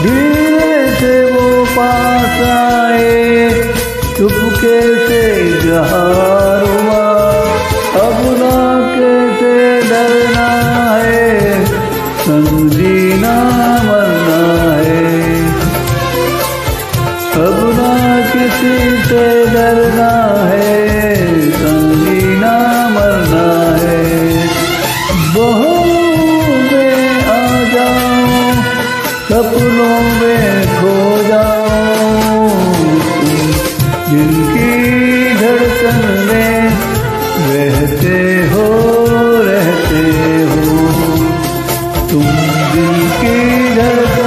धीरे से वो पास आए, चुपके से इजहार हुआ, अब ना कैसे डरना है, संग जीना मरना है। अब ना किसी से डरना है, संग जीना मरना है। बहू में आ जाओ, सपनों में खो जाओ, जिनकी धड़कन में रहते हो, रहते हो, तुम जिनकी धड़कन